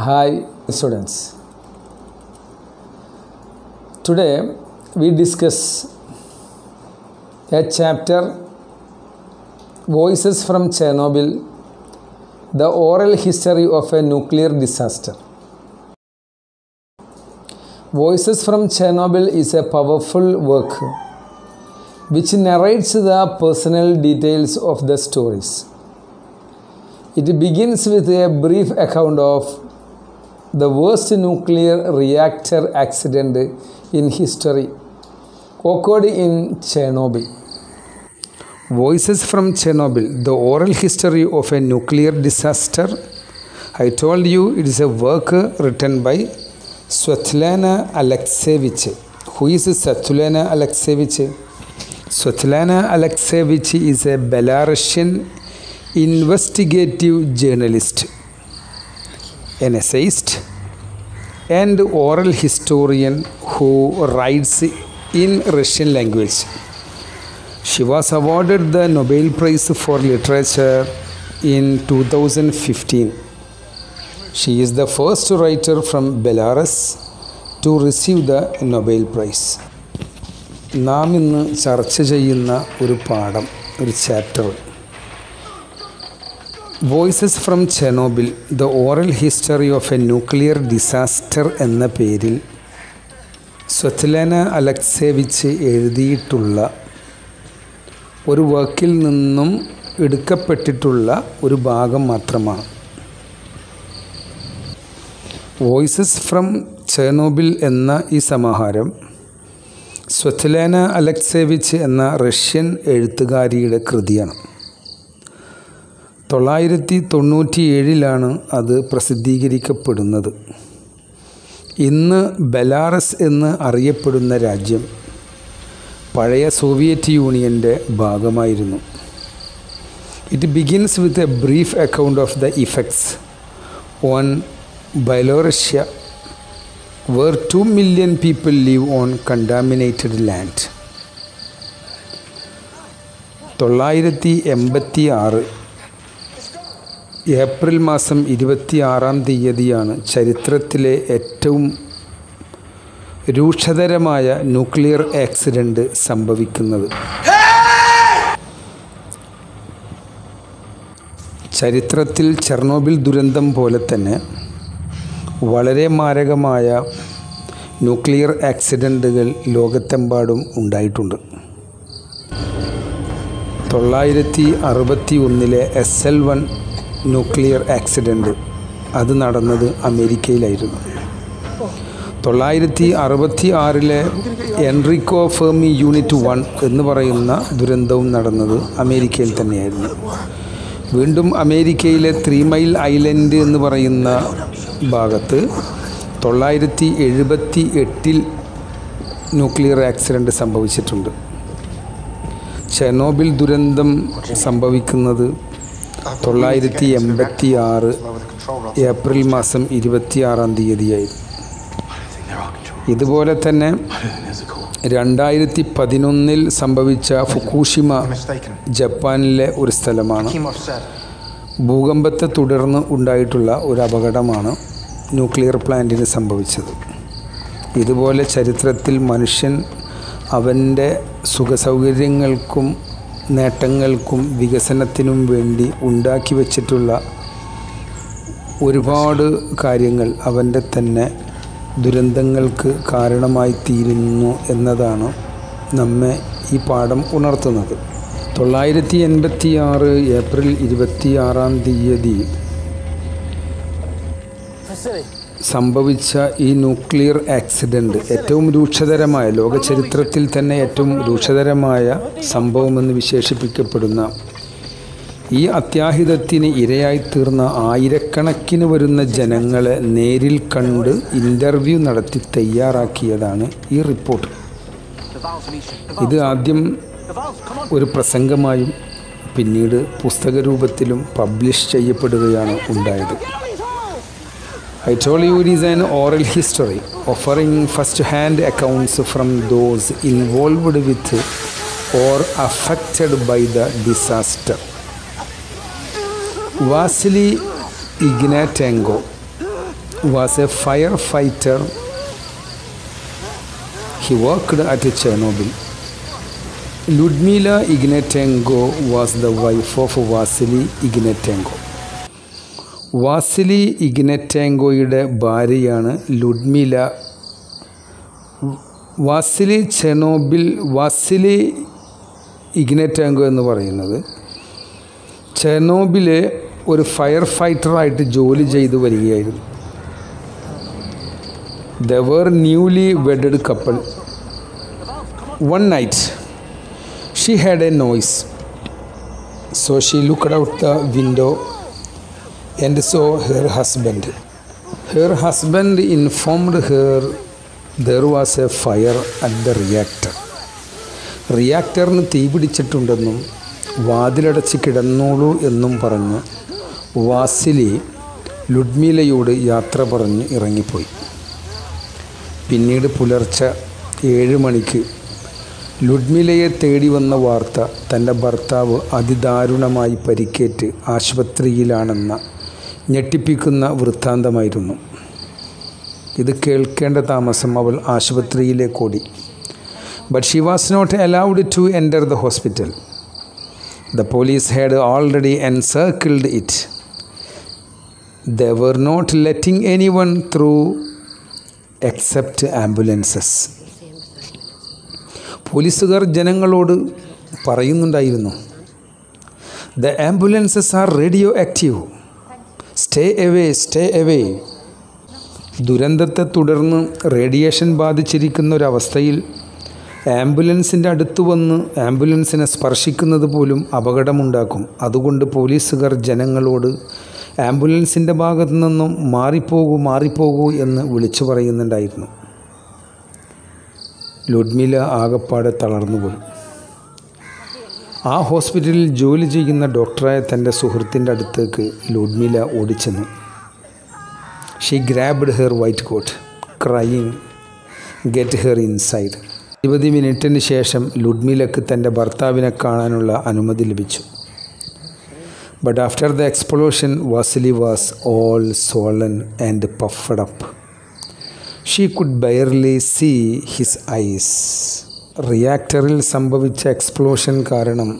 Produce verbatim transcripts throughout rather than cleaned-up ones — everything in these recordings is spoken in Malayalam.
Hi students. Today we discuss a chapter Voices from Chernobyl, the oral history of a nuclear disaster. Voices from Chernobyl is a powerful work which narrates the personal details of the stories. It begins with a brief account of the worst nuclear reactor accident in history occurred in Chernobyl. Voices from Chernobyl, the oral history of a nuclear disaster. I told you it is a work written by Svetlana Alexievich. Who is Svetlana Alexievich? Svetlana Alexievich is a Belarusian investigative journalist, an essayist, and oral historian who writes in Russian language. She was awarded the Nobel Prize for Literature in two thousand fifteen. She is the first writer from Belarus to receive the Nobel Prize. നാം ഇന്ന് ചർച്ച ചെയ്യുന്ന ഒരു പാഠം, ഒരു chapter, voices from Chernobyl the oral history of a nuclear disaster എന്ന പേരിൽ സ്വത്ലാന അലക്സേവിച്ച് എഴുതിയിട്ടുള്ള ഒരു വർക്കിൽ നിന്നും എടുക്കപ്പെട്ടിട്ടുള്ള ഒരു ഭാഗം മാത്രമാണ്. വോയിസസ് ഫ്രം ചെർണോബിൽ എന്ന ഈ സമാഹാരം സ്വത്ലാന അലക്സേവിച്ച് എന്ന റഷ്യൻ എഴുത്തുകാരിയുടെ കൃതിയാണ്. തൊള്ളായിരത്തി തൊണ്ണൂറ്റി ഏഴിലാണ് അത് പ്രസിദ്ധീകരിക്കപ്പെടുന്നത്. ഇന്ന് ബെലാറസ് എന്ന് അറിയപ്പെടുന്ന രാജ്യം പഴയ സോവിയറ്റ് യൂണിയൻ്റെ ഭാഗമായിരുന്നു. It begins with a brief account of the effects on Belorussia where two million people live on contaminated land. തൊള്ളായിരത്തി എൺപത്തി ആറ് ഏപ്രിൽ മാസം ഇരുപത്തി ആറാം തീയതിയാണ് ചരിത്രത്തിലെ ഏറ്റവും രൂക്ഷതരമായ ന്യൂക്ലിയർ ആക്സിഡൻറ്റ് സംഭവിക്കുന്നത്. ചരിത്രത്തിൽ ചെർണോബിൽ ദുരന്തം പോലെ തന്നെ വളരെ മാരകമായ ന്യൂക്ലിയർ ആക്സിഡൻറ്റുകൾ ലോകത്തെമ്പാടും ഉണ്ടായിട്ടുണ്ട്. തൊള്ളായിരത്തി അറുപത്തി ഒന്നിലെ S L one nuclear accident അത് നടന്നത് അമേരിക്കയിലായിരുന്നു. തൊള്ളായിരത്തി അറുപത്തി ആറിലെ എൻറിക്കോ ഫെർമി യൂണിറ്റ് വൺ എന്ന് പറയുന്ന ദുരന്തവും നടന്നത് അമേരിക്കയിൽ തന്നെയായിരുന്നു. വീണ്ടും അമേരിക്കയിലെ ത്രീ മൈൽ ഐലൻഡ് എന്ന് പറയുന്ന ഭാഗത്ത് തൊള്ളായിരത്തി എഴുപത്തി എട്ടിൽ ന്യൂക്ലിയർ ആക്സിഡൻറ്റ് സംഭവിച്ചിട്ടുണ്ട്. ചെർണോബിൽ ദുരന്തം സംഭവിക്കുന്നത് തൊള്ളായിരത്തി എൺപത്തി ആറ് ഏപ്രിൽ മാസം ഇരുപത്തിയാറാം തീയതിയായിരുന്നു. ഇതുപോലെ തന്നെ രണ്ടായിരത്തി പതിനൊന്നിൽ സംഭവിച്ച ഫുക്കുഷിമ ജപ്പാനിലെ ഒരു സ്ഥലമാണ്. ഭൂകമ്പത്തെ തുടർന്ന് ഉണ്ടായിട്ടുള്ള ഒരു അപകടമാണ് ന്യൂക്ലിയർ പ്ലാന്റിന് സംഭവിച്ചത്. ഇതുപോലെ ചരിത്രത്തിൽ മനുഷ്യൻ അവൻ്റെ സുഖസൗകര്യങ്ങൾക്കും നേട്ടങ്ങൾക്കും വികസനത്തിനും വേണ്ടി ഉണ്ടാക്കി വച്ചിട്ടുള്ള ഒരുപാട് കാര്യങ്ങൾ അവൻ്റെ തന്നെ ദുരന്തങ്ങൾക്ക് കാരണമായി തീരുന്നു എന്നതാണ് നമ്മെ ഈ പാഠം ഉണർത്തുന്നത്. തൊള്ളായിരത്തി എൺപത്തി ആറ് ഏപ്രിൽ ഇരുപത്തിയാറാം തീയതി സംഭവിച്ച ഈ ന്യൂക്ലിയർ ആക്സിഡൻറ്റ് ഏറ്റവും രൂക്ഷതരമായ, ലോക ചരിത്രത്തിൽ തന്നെ ഏറ്റവും രൂക്ഷതരമായ സംഭവമെന്ന് വിശേഷിപ്പിക്കപ്പെടുന്ന ഈ അത്യാഹിതത്തിന് ഇരയായിത്തീർന്ന ആയിരക്കണക്കിന് വരുന്ന ജനങ്ങളെ നേരിൽ കണ്ട് ഇൻ്റർവ്യൂ നടത്തി തയ്യാറാക്കിയതാണ് ഈ റിപ്പോർട്ട്. ഇത് ആദ്യം ഒരു പ്രസംഗമായും പിന്നീട് പുസ്തക രൂപത്തിലും പബ്ലിഷ് ചെയ്യപ്പെടുകയാണ് ഉണ്ടായത്. I told you it is an oral history offering first-hand accounts from those involved with or affected by the disaster. Vasily Ignatenko, was a firefighter. He worked at Chernobyl. Lyudmila Ignatenko was the wife of Vasily Ignatenko. Vasily ഇഗ്നറ്റെങ്കോയുടെ ഭാര്യയാണ് Ludmilla. Vasily Chernobyl Vasily Ignatenko എന്ന് പറയുന്നത് ചെർണോബിലെ ഒരു ഫയർ ഫൈറ്ററായിട്ട് ജോലി ചെയ്തു വരികയായിരുന്നു. They were newly wedded couple. One night, she had a noise, so she looked out the window and saw her husband. Her husband informed her there was a fire at the reactor. റിയാക്ടറിന് തീ പിടിച്ചിട്ടുണ്ടെന്നും വാതിലടച്ച് കിടന്നോളൂ എന്നും പറഞ്ഞ് വാസിലി ലുഡ്മിലയോട് യാത്ര പറഞ്ഞ് ഇറങ്ങിപ്പോയി. പിന്നീട് പുലർച്ചെ ഏഴ് മണിക്ക് ലുഡ്മിലയെ തേടി വന്ന വാർത്ത തൻ്റെ ഭർത്താവ് അതിദാരുണമായി പരിക്കേറ്റ് ആശുപത്രിയിലാണെന്ന ഞെട്ടിപ്പിക്കുന്ന വൃത്താന്തമായിരുന്നു. ഇത് കേൾക്കേണ്ട താമസം അവൾ ആശുപത്രിയിലേക്ക് ഓടി. But she was not allowed to enter the hospital. The police had already encircled it. They were not letting anyone through except ambulances. പോലീസുകാർ ജനങ്ങളോട് പറയുന്നുണ്ടായിരുന്നു, The ambulances are radioactive. Stay away, stay away. ദുരന്തത്തെ തുടർന്ന് റേഡിയേഷൻ ബാധിച്ചിരിക്കുന്ന ഒരവസ്ഥയിൽ ആംബുലൻസിൻ്റെ അടുത്ത് വന്ന് ആംബുലൻസിനെ സ്പർശിക്കുന്നത് പോലും അപകടമുണ്ടാക്കും. അതുകൊണ്ട് പോലീസുകാർ ജനങ്ങളോട് ആംബുലൻസിൻ്റെ ഭാഗത്തു നിന്നും മാറിപ്പോകൂ മാറിപ്പോകൂ എന്ന് വിളിച്ചു പറയുന്നുണ്ടായിരുന്നു. ലുഡ്മില ആകപ്പാടെ തളർന്നുപോയി. ആ ഹോസ്പിറ്റലിൽ ജോലി ചെയ്യുന്ന ഡോക്ടറായ തൻ്റെ സുഹൃത്തിൻ്റെ അടുത്തേക്ക് ലുഡ്മില ഓടിച്ചെന്നു. She grabbed her white coat, crying, get her inside. ഇരുപത് മിനിറ്റിന് ശേഷം ലുഡ്മിലക്ക് തൻ്റെ ഭർത്താവിനെ കാണാനുള്ള അനുമതി ലഭിച്ചു. But after the explosion Vasily was all swollen and puffed up. She could barely see his eyes. റിയാക്ടറിൽ സംഭവിച്ച എക്സ്പ്ലോഷൻ കാരണം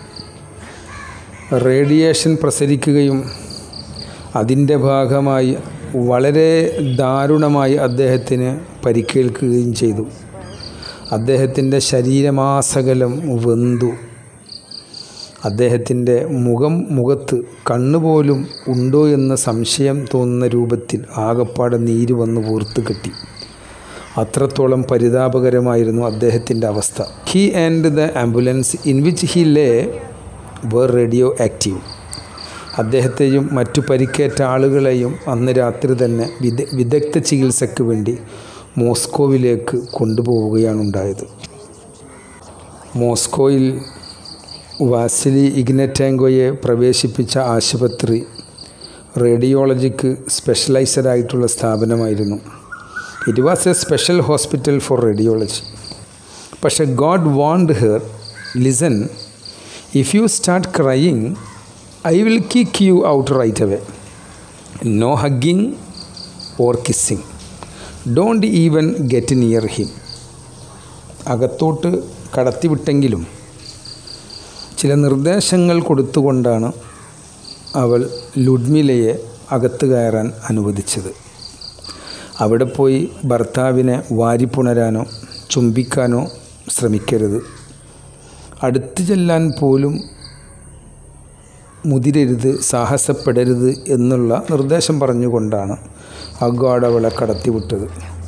റേഡിയേഷൻ പ്രസരിക്കുകയും അതിൻ്റെ ഭാഗമായി വളരെ ദാരുണമായി അദ്ദേഹത്തിന് പരിക്കേൽക്കുകയും ചെയ്തു. അദ്ദേഹത്തിൻ്റെ ശരീരമാസകലം വെന്തു. അദ്ദേഹത്തിൻ്റെ മുഖം മുഖത്ത് കണ്ണുപോലും ഉണ്ടോ എന്ന സംശയം തോന്നുന്ന രൂപത്തിൽ ആകപ്പാടെ നീര് വന്ന് വീർത്ത് കെട്ടി. അത്രത്തോളം പരിതാപകരമായിരുന്നു അദ്ദേഹത്തിൻ്റെ അവസ്ഥ. He and the ambulance in which he lay were radioactive. അദ്ദേഹത്തെയും മറ്റു പരിക്കേറ്റ ആളുകളെയും അന്ന് രാത്രി തന്നെ വിദ വിദഗ്ധ ചികിത്സയ്ക്ക് വേണ്ടി മോസ്കോവിലേക്ക് കൊണ്ടുപോവുകയാണ് ഉണ്ടായത്. മോസ്കോയിൽ വാസിലി ഇഗ്നറ്റെങ്കോയെ പ്രവേശിപ്പിച്ച ആശുപത്രി റേഡിയോളജിക്ക് സ്പെഷ്യലൈസ്ഡ് ആയിട്ടുള്ള സ്ഥാപനമായിരുന്നു. It was a special hospital for radiology. പക്ഷേ guard warned her, listen, if you start crying I will kick you out right away. No hugging or kissing. Don't even get near him. അകത്തോട്ട് കടത്തിവിട്ടെങ്കിലും ചില നിർദ്ദേശങ്ങൾ കൊടുത്തുകൊണ്ടാണ് അവൾ ലുഡ്മിലയെ അകത്ത് കയറാൻ അനുവദിച്ചത്. അവിടെ പോയി ഭർത്താവിനെ വാരിപ്പുണരാനോ ചുംബിക്കാനോ ശ്രമിക്കരുത്. അടുത്ത് ചെല്ലാൻ പോലും മുതിരരുത്, സാഹസപ്പെടരുത് എന്നുള്ള നിർദ്ദേശം പറഞ്ഞുകൊണ്ടാണ് അഗാഡ് അവളെ കടത്തിവിട്ടത്.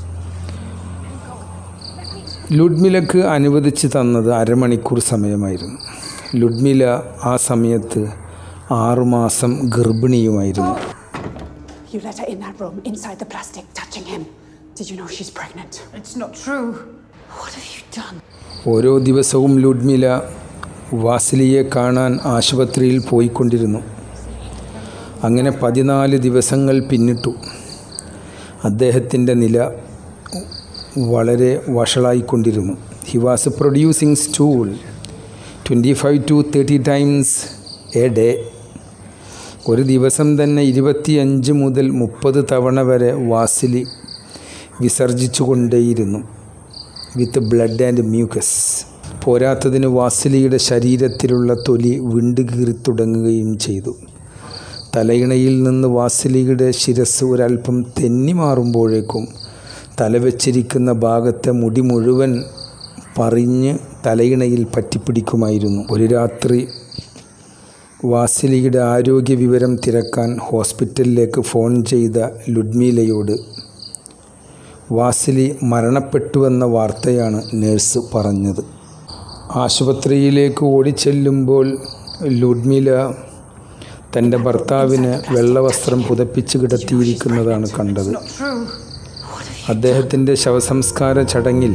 ലുഡ്മിലക്ക് അനുവദിച്ച് തന്നത് അരമണിക്കൂർ സമയമായിരുന്നു. ലുഡ്മില ആ സമയത്ത് ആറുമാസം ഗർഭിണിയുമായിരുന്നു. You let her in that room, inside the plastic, touching him. Did you know she's pregnant? It's not true. What have you done? ഓരോ ദിവസവും ലുഡ്മില വാസിലിയെ കാണാൻ ആശുപത്രിയിൽ പോയിക്കൊണ്ടിരുന്നു. അങ്ങനെ പതിനാല് ദിവസങ്ങൾ പിന്നിട്ടു. അദ്ദേഹത്തിൻ്റെ നില വളരെ വഷളായിക്കൊണ്ടിരുന്നു. He was producing stool twenty five to thirty times a day. ഒരു ദിവസം തന്നെ ഇരുപത്തിയഞ്ച് മുതൽ മുപ്പത് തവണ വരെ വാസിലി വിസർജിച്ചു കൊണ്ടേയിരുന്നു. With blood and mucus. പോരാത്തതിന് വാസിലിയുടെ ശരീരത്തിലുള്ള തൊലി വിണ്ടുകീറി തുടങ്ങുകയും ചെയ്തു. തലയിണയിൽ നിന്ന് വാസിലിയുടെ ശിരസ് ഒരൽപ്പം തെന്നി മാറുമ്പോഴേക്കും തലവെച്ചിരിക്കുന്ന ഭാഗത്തെ മുടി മുഴുവൻ പറിഞ്ഞ് തലയിണയിൽ പറ്റിപ്പിടിക്കുമായിരുന്നു. ഒരു രാത്രി വാസിലിയുടെ ആരോഗ്യ വിവരം തിരക്കാൻ ഹോസ്പിറ്റലിലേക്ക് ഫോൺ ചെയ്ത ലുഡ്മീലയോട് വാസിലി മരണപ്പെട്ടുവെന്ന വാർത്തയാണ് നേഴ്സ് പറഞ്ഞത്. ആശുപത്രിയിലേക്ക് ഓടിച്ചെല്ലുമ്പോൾ ലുഡ്മീല തൻ്റെ ഭർത്താവിന് വെള്ളവസ്ത്രം പുതപ്പിച്ച് കിടത്തിയിരിക്കുന്നതാണ് കണ്ടത്. അദ്ദേഹത്തിൻ്റെ ശവസംസ്കാര ചടങ്ങിൽ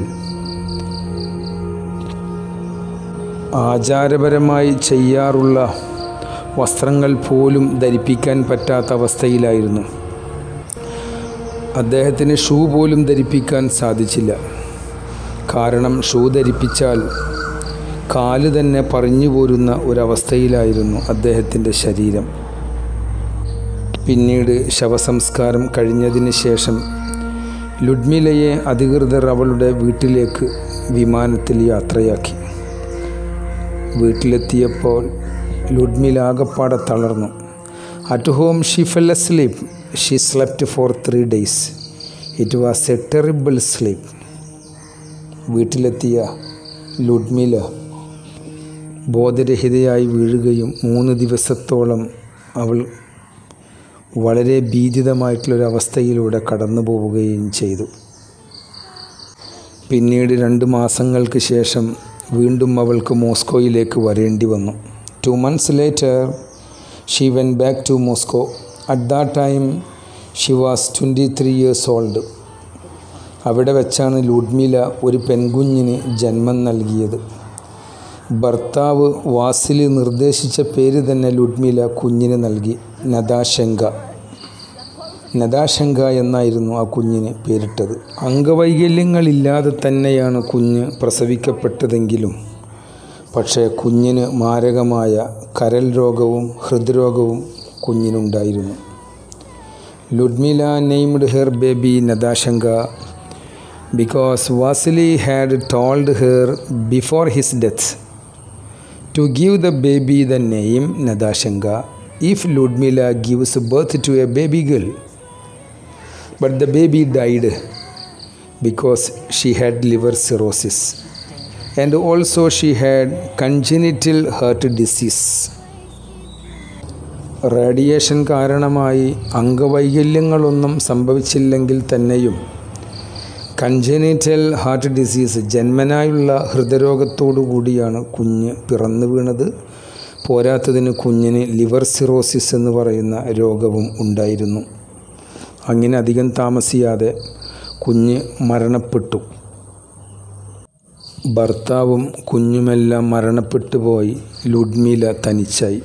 ആചാരപരമായി ചെയ്യാറുള്ള വസ്ത്രങ്ങൾ പോലും ധരിപ്പിക്കാൻ പറ്റാത്ത അവസ്ഥയിലായിരുന്നു. അദ്ദേഹത്തിന് ഷൂ പോലും ധരിപ്പിക്കാൻ സാധിച്ചില്ല. കാരണം ഷൂ ധരിപ്പിച്ചാൽ കാല് തന്നെ പറഞ്ഞു പോരുന്ന ഒരവസ്ഥയിലായിരുന്നു അദ്ദേഹത്തിൻ്റെ ശരീരം. പിന്നീട് ശവസംസ്കാരം കഴിഞ്ഞതിന് ശേഷം ലുഡ്മിലയെ അധികൃതർ അവളുടെ വീട്ടിലേക്ക് വിമാനത്തിൽ യാത്രയാക്കി. വീട്ടിലെത്തിയപ്പോൾ ലുഡ്മില ആകപ്പാടെ തളർന്നു. At home she fell asleep. She slept for three days. It was a terrible sleep. വീട്ടിലെത്തിയ ലുഡ്മില ബോധരഹിതയായി വീഴുകയും മൂന്ന് ദിവസത്തോളം അവൾ വളരെ ഭീതിതമായിട്ടുള്ളൊരവസ്ഥയിലൂടെ കടന്നു പോവുകയും ചെയ്തു. പിന്നീട് രണ്ട് മാസങ്ങൾക്ക് ശേഷം വീണ്ടും അവൾക്ക് മോസ്കോയിലേക്ക് വരേണ്ടി വന്നു. Two months later she went back to Moscow. At that time she was twenty three years old. അവിടെ വെച്ചാണ് ലുഡ്മില ഒരു പെൺകുഞ്ഞിന് ജന്മം നൽകിയത്. ഭർത്താവ് വാസിലി നിർദ്ദേശിച്ച പേര് തന്നെ ലുഡ്മില കുഞ്ഞിന് നൽകി. നദാശങ്ക. നദാശങ്ക എന്നായിരുന്നു ആ കുഞ്ഞിന് പേരിട്ടത്. അംഗവൈകല്യങ്ങളില്ലാതെ തന്നെയാണ് കുഞ്ഞ് പ്രസവിക്കപ്പെട്ടതെങ്കിലും പക്ഷേ കുഞ്ഞിന് മാരകമായ കരൾ രോഗവും ഹൃദ്രോഗവും കുഞ്ഞിനുണ്ടായിരുന്നു. Ludmilla named her baby Natashenka because Vasily had told her before his death to give the baby the name Nadashanka if Ludmila gives birth to a baby girl. But the baby died because she had liver cirrhosis and also she had congenital heart disease. Radiation കാരണമായി അംഗവൈകല്യങ്ങളൊന്നും സംഭവിച്ചില്ലെങ്കിൽ തന്നെയും കൺജനിറ്റൽ ഹാർട്ട് ഡിസീസ്, ജന്മനായുള്ള ഹൃദയരോഗത്തോടു കൂടിയാണ് കുഞ്ഞ് പിറന്നു വീണത്. പോരാത്തതിന് കുഞ്ഞിന് ലിവർ സിറോസിസ് എന്ന് പറയുന്ന രോഗവും ഉണ്ടായിരുന്നു. അങ്ങനെ അധികം താമസിയാതെ കുഞ്ഞ് മരണപ്പെട്ടു. ഭർത്താവും കുഞ്ഞുമെല്ലാം മരണപ്പെട്ടു പോയി. ലുഡ്മില തനിച്ചായി.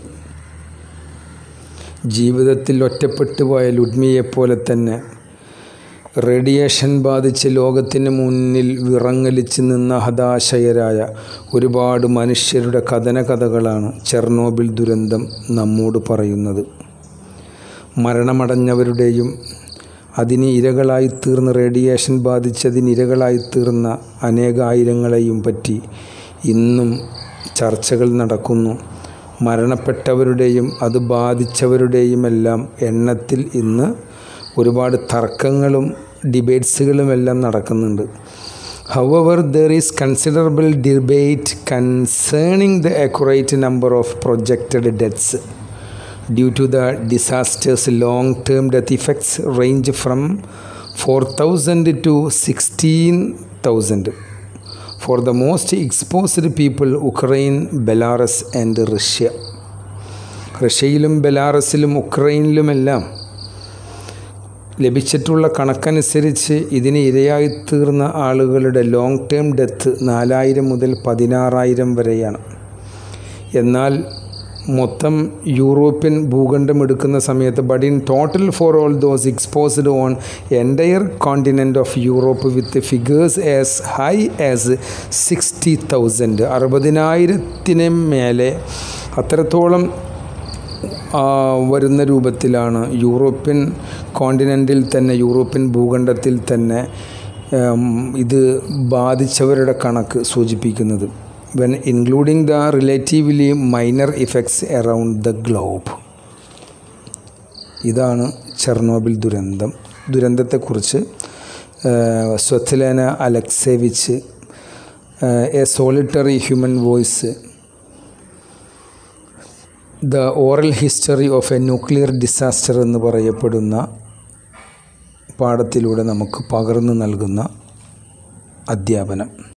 ജീവിതത്തിൽ ഒറ്റപ്പെട്ടു പോയ ലുഡ്മിയെപ്പോലെ തന്നെ റേഡിയേഷൻ ബാധിച്ച് ലോകത്തിന് മുന്നിൽ വിറങ്ങലിച്ച് നിന്ന ഹതാശയരായ ഒരുപാട് മനുഷ്യരുടെ കഥന കഥകളാണ് ചെർണോബിൽ ദുരന്തം നമ്മോട് പറയുന്നത്. മരണമടഞ്ഞവരുടെയും അതിന് ഇരകളായിത്തീർന്ന റേഡിയേഷൻ ബാധിച്ചതിന് ഇരകളായിത്തീർന്ന അനേകായിരങ്ങളെയും പറ്റി ഇന്നും ചർച്ചകൾ നടക്കുന്നു. മരണപ്പെട്ടവരുടെയും അത് ബാധിച്ചവരുടെയുമെല്ലാം എണ്ണത്തിൽ ഇന്ന് ഒരുപാട് തർക്കങ്ങളും ഡിബേറ്റ്സുകളുമെല്ലാം നടക്കുന്നുണ്ട്. However, there is considerable debate concerning the accurate number of projected deaths due to the disaster's long-term death effects range from four thousand to sixteen thousand. For the most exposed people, Ukraine, Belarus and Russia. റഷ്യയിലും ബെലാറസിലും ഉക്രൈനിലുമെല്ലാം ലഭിച്ചിട്ടുള്ള കണക്കനുസരിച്ച് ഇതിന് ഇരയായിത്തീർന്ന ആളുകളുടെ ലോങ് ടേം ഡെത്ത് നാലായിരം മുതൽ പതിനാറായിരം വരെയാണ്. എന്നാൽ മൊത്തം യൂറോപ്യൻ ഭൂഖണ്ഡം എടുക്കുന്ന സമയത്ത് but in total for all those exposed on entire continent of Europe with figures as high as sixty thousand അറുപതിനായിരത്തിന് മേലെ അത്രത്തോളം വരുന്ന രൂപത്തിലാണ് യൂറോപ്യൻ കോണ്ടിനെൻറ്റിൽ തന്നെ യൂറോപ്യൻ ഭൂഖണ്ഡത്തിൽ തന്നെ ഇത് ബാധിച്ചവരുടെ കണക്ക് സൂചിപ്പിക്കുന്നത്. When including the relatively minor effects around the globe. ഇതാണ് ചെർണോബിൽ ദുരന്തം. ദുരന്തത്തെക്കുറിച്ച് Svetlana Alexievich a solitary human voice, the oral history of a nuclear disaster എന്ന് പറയപ്പെടുന്ന പാഠത്തിലൂടെ നമുക്ക് പകർന്നു നൽകുന്ന അധ്യാപനം.